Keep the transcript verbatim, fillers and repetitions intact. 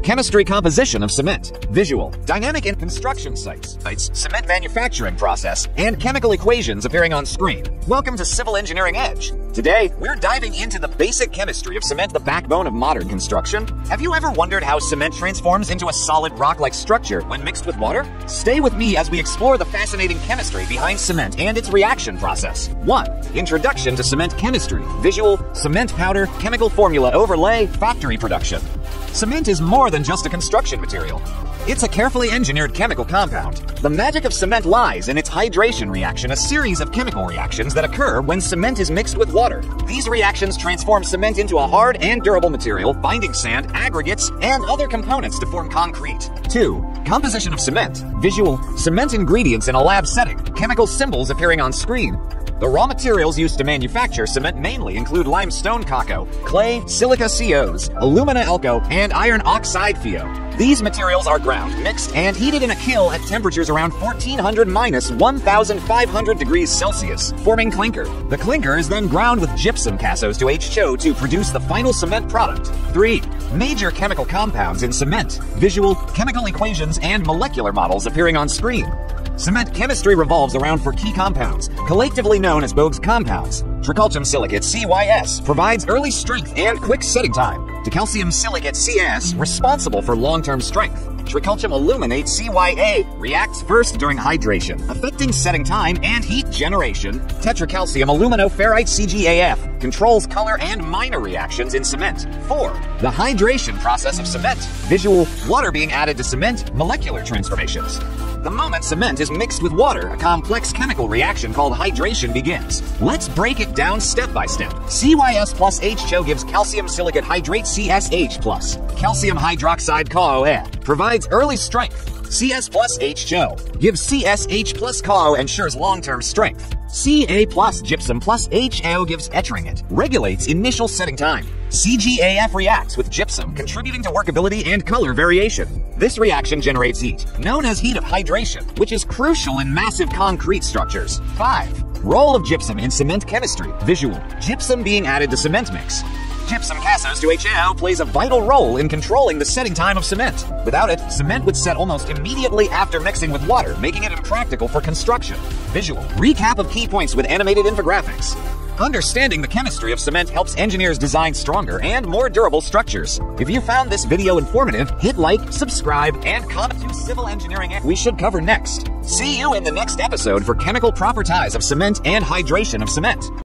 Chemistry composition of cement. Visual. Dynamic in construction sites. Sites, cement manufacturing process, and chemical equations appearing on screen. Welcome to Civil Engineering Edge. Today, we're diving into the basic chemistry of cement, the backbone of modern construction. Have you ever wondered how cement transforms into a solid rock-like structure when mixed with water? Stay with me as we explore the fascinating chemistry behind cement and its reaction process. one. Introduction to cement chemistry. Visual, cement powder, chemical formula overlay, factory production. Cement is more than just a construction material. It's a carefully engineered chemical compound. The magic of cement lies in its hydration reaction, a series of chemical reactions that occur when cement is mixed with water. These reactions transform cement into a hard and durable material, binding sand, aggregates, and other components to form concrete. two. Composition of cement. Visual, cement ingredients in a lab setting, chemical symbols appearing on screen. The raw materials used to manufacture cement mainly include limestone caco, clay, silica C Os, alumina alco, and iron oxide F E O. These materials are ground, mixed, and heated in a kiln at temperatures around fourteen hundred minus one thousand five hundred degrees Celsius, forming clinker. The clinker is then ground with gypsum cassos to H two O to produce the final cement product. three. Major chemical compounds in cement. Visual, chemical equations, and molecular models appearing on screen. Cement chemistry revolves around four key compounds, collectively known as Bogue's compounds. Tricalcium silicate C Y S provides early strength and quick setting time. Decalcium silicate C S responsible for long-term strength. Tricalcium aluminate C Y A reacts first during hydration, affecting setting time and heat generation. Tetracalcium aluminoferrite C G A F controls color and minor reactions in cement. four. The hydration process of cement. Visual, water being added to cement, molecular transformations. The moment cement is mixed with water, a complex chemical reaction called hydration begins. Let's break it down step by step. C Y S plus H two O gives calcium silicate hydrate C S H plus. Calcium hydroxide C O A provides early strength. C S plus H two O gives C S H plus C O ensures long-term strength. C A plus gypsum plus H A O gives etching it, regulates initial setting time. C G A F reacts with gypsum, contributing to workability and color variation. This reaction generates heat, known as heat of hydration, which is crucial in massive concrete structures. five. Role of gypsum in cement chemistry. Visual, gypsum being added to cement mix. Gypsum cassos to H A O plays a vital role in controlling the setting time of cement. Without it, cement would set almost immediately after mixing with water, making it impractical for construction. Visual, recap of key points with animated infographics. Understanding the chemistry of cement helps engineers design stronger and more durable structures. If you found this video informative, hit like, subscribe, and comment to Civil Engineering we should cover next. See you in the next episode for chemical properties of cement and hydration of cement.